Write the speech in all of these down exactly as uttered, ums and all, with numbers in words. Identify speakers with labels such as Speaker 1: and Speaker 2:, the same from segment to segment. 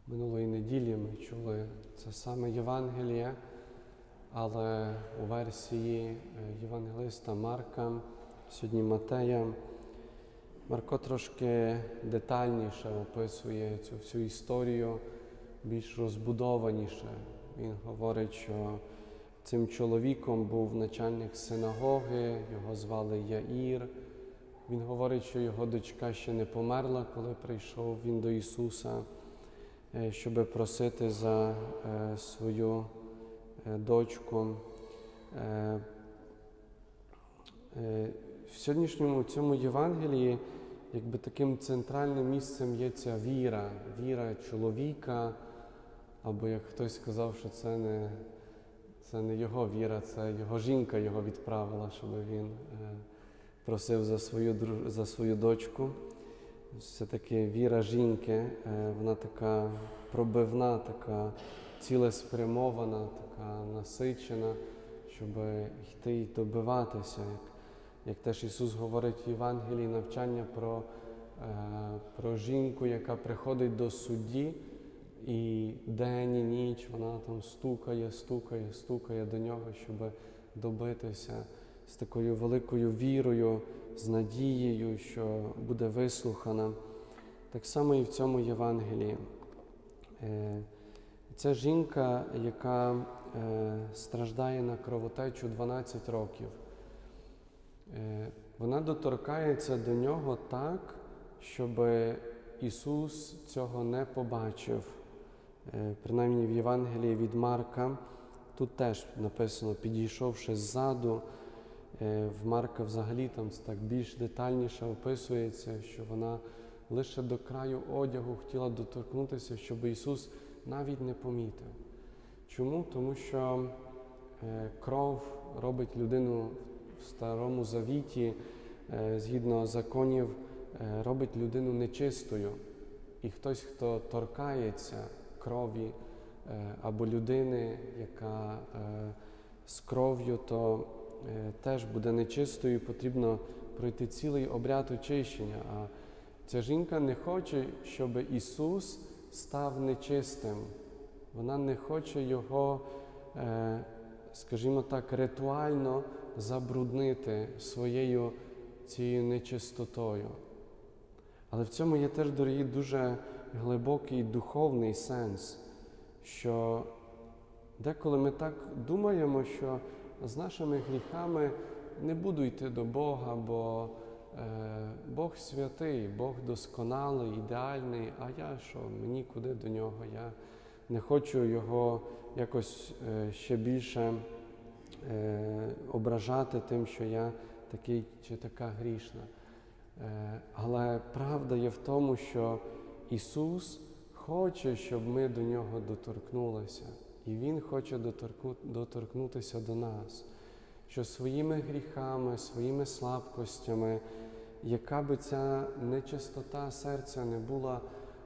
Speaker 1: Минулої неділі ми чули це саме Євангеліє, але у версії євангелиста Марка, сьогодні Матея, Марко трошки детальніше описує цю всю історію, більш розбудованіше. Він говорить, що цим чоловіком був начальник синагоги, його звали Яїр. Він говорить, що його дочка ще не померла, коли прийшов він до Ісуса, щоб просити за е, свою е, дочку. Е, е, в сьогоднішньому цьому Євангелії якби таким центральним місцем є ця віра, віра чоловіка, або як хтось сказав, що це не, це не його віра, це його жінка його відправила, щоб він е, просив за свою, за свою дочку. Все-таки віра жінки, вона така пробивна, така цілеспрямована, така насичена, щоб йти і добиватися. Як, як теж Ісус говорить в Євангелії, навчання про, про жінку, яка приходить до судді, і день і ніч вона там стукає, стукає, стукає до нього, щоб добитися з такою великою вірою, з надією, що буде вислухана. Так само і в цьому Євангелії. Це жінка, яка страждає на кровотечу дванадцять років. Вона доторкається до нього так, щоб Ісус цього не побачив. Принаймні в Євангелії від Марка, тут теж написано, підійшовши ззаду. В Марка взагалі там так більш детальніше описується, що вона лише до краю одягу хотіла доторкнутися, щоб Ісус навіть не помітив. Чому? Тому що кров робить людину в Старому Завіті, згідно законів, робить людину нечистою. І хтось, хто торкається крові або людини, яка з кров'ю, то теж буде нечистою, потрібно пройти цілий обряд очищення. А ця жінка не хоче, щоб Ісус став нечистим. Вона не хоче Його, скажімо так, ритуально забруднити своєю цією нечистотою. Але в цьому є теж, дорогі, дуже глибокий духовний сенс, що деколи ми так думаємо, що з нашими гріхами не буду йти до Бога, бо е, Бог святий, Бог досконалий, ідеальний, а я що, мені куди до Нього? Я не хочу Його якось е, ще більше е, ображати тим, що я такий чи така грішна. Е, але правда є в тому, що Ісус хоче, щоб ми до Нього доторкнулися. І Він хоче доторкну, доторкнутися до нас, що своїми гріхами, своїми слабкостями, яка би ця нечистота серця не була,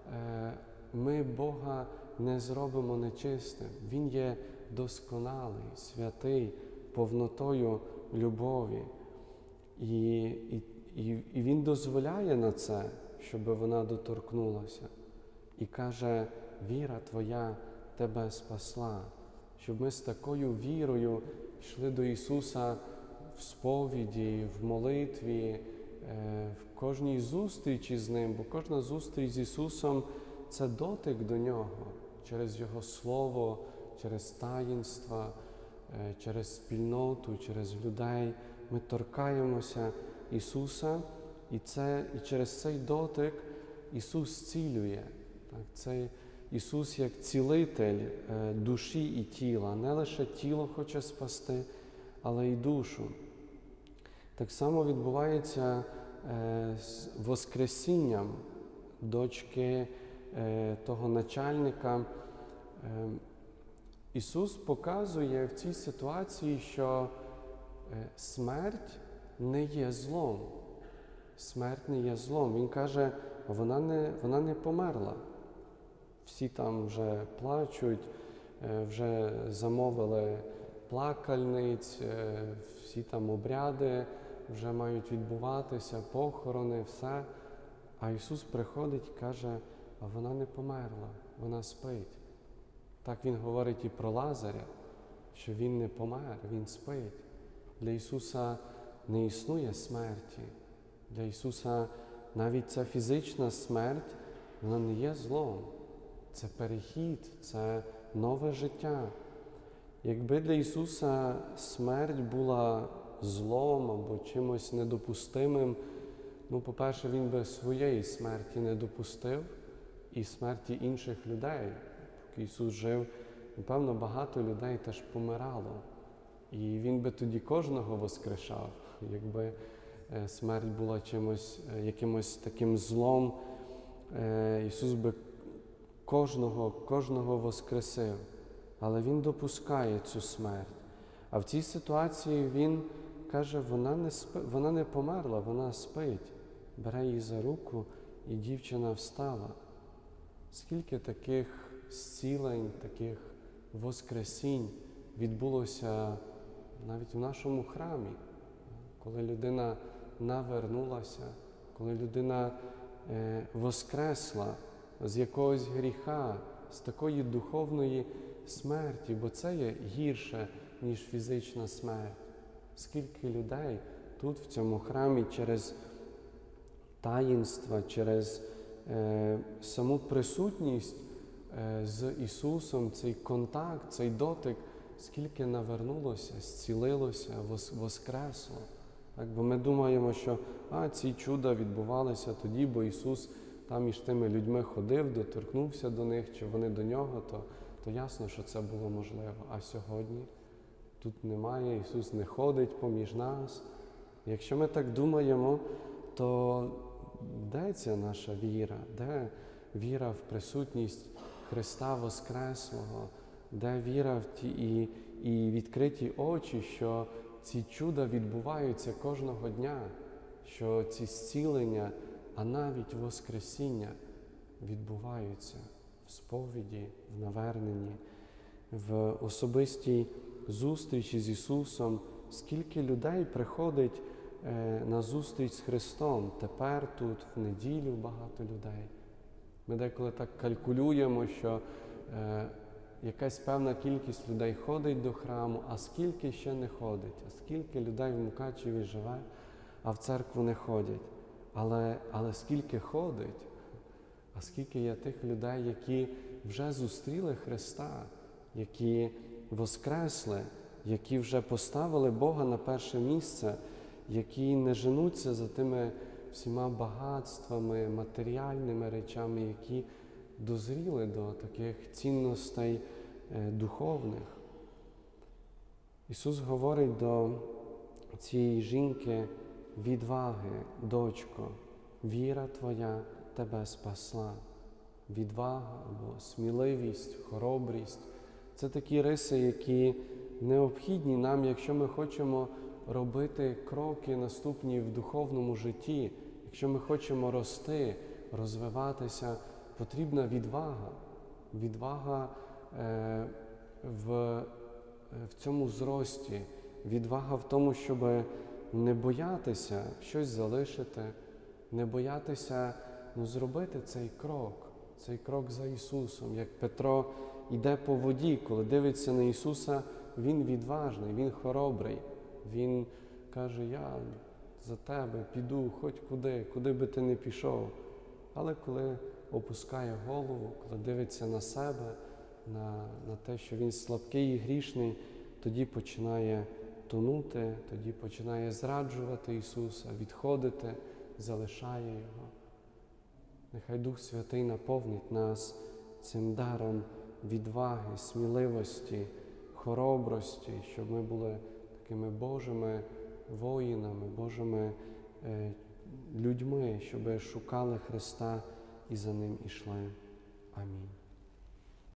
Speaker 1: ми Бога не зробимо нечистим. Він є досконалий, святий, повнотою любові. І, і, і Він дозволяє на це, щоб вона доторкнулася. І каже, віра твоя тебе спасла, щоб ми з такою вірою йшли до Ісуса в сповіді, в молитві, в кожній зустрічі з Ним, бо кожна зустріч з Ісусом – це дотик до Нього, через Його Слово, через таїнства, через спільноту, через людей. Ми торкаємося Ісуса, і, це, і через цей дотик Ісус зцілює. Так, цей Ісус як цілитель душі і тіла, не лише тіло хоче спасти, але й душу. Так само відбувається з воскресінням дочки того начальника. Ісус показує в цій ситуації, що смерть не є злом. Смерть не є злом. Він каже, вона не, вона не померла. Всі там вже плачуть, вже замовили плакальниць, всі там обряди вже мають відбуватися, похорони, все. А Ісус приходить і каже, а вона не померла, вона спить. Так він говорить і про Лазаря, що він не помер, він спить. Для Ісуса не існує смерті. Для Ісуса навіть ця фізична смерть, вона не є злом. Це перехід, це нове життя. Якби для Ісуса смерть була злом або чимось недопустимим, ну, по-перше, Він би своєї смерті не допустив і смерті інших людей. Поки Ісус жив, напевно, багато людей теж помирало. І Він би тоді кожного воскрешав. Якби смерть була чимось, якимось таким злом, Ісус би кожного, кожного воскресив. Але Він допускає цю смерть. А в цій ситуації Він каже, вона не, спи, вона не померла, вона спить. Бере її за руку, і дівчина встала. Скільки таких зцілень, таких воскресінь відбулося навіть в нашому храмі, коли людина навернулася, коли людина е, воскресла з якогось гріха, з такої духовної смерті, бо це є гірше, ніж фізична смерть. Скільки людей тут, в цьому храмі, через таїнства, через е, саму присутність е, з Ісусом, цей контакт, цей дотик, скільки навернулося, зцілилося, вос, воскресло. Так, бо ми думаємо, що а, ці чуда відбувалися тоді, бо Ісус там між тими людьми ходив, доторкнувся до них, чи вони до Нього, то, то ясно, що це було можливо. А сьогодні тут немає, Ісус не ходить поміж нас. Якщо ми так думаємо, то де ця наша віра? Де віра в присутність Христа Воскреслого? Де віра в ті і, і відкриті очі, що ці чуда відбуваються кожного дня, що ці зцілення, а навіть воскресіння відбуваються в сповіді, в наверненні, в особистій зустрічі з Ісусом. Скільки людей приходить е, на зустріч з Христом. Тепер тут, в неділю, багато людей. Ми деколи так калькулюємо, що е, якась певна кількість людей ходить до храму, а скільки ще не ходить, а скільки людей в Мукачеві живе, а в церкву не ходять. Але, але скільки ходить, а скільки є тих людей, які вже зустріли Христа, які воскресли, які вже поставили Бога на перше місце, які не женуться за тими всіма багатствами, матеріальними речами, які дозріли до таких цінностей е, духовних. Ісус говорить до цієї жінки: відваги, дочко, віра твоя тебе спасла. Відвага або сміливість, хоробрість – це такі риси, які необхідні нам, якщо ми хочемо робити кроки наступні в духовному житті, якщо ми хочемо рости, розвиватися, потрібна відвага. Відвага е, в, в цьому зрості, відвага в тому, щоб не боятися щось залишити, не боятися ну, зробити цей крок, цей крок за Ісусом. Як Петро йде по воді, коли дивиться на Ісуса, він відважний, він хоробрий. Він каже: я за тебе піду хоч куди, куди би ти не пішов. Але коли опускає голову, коли дивиться на себе, на, на те, що він слабкий і грішний, тоді починає тонути, тоді починає зраджувати Ісуса, відходити, залишає Його. Нехай Дух Святий наповнить нас цим даром відваги, сміливості, хоробрості, щоб ми були такими Божими воїнами, Божими е, людьми, щоб шукали Христа і за Ним ішли. Амінь.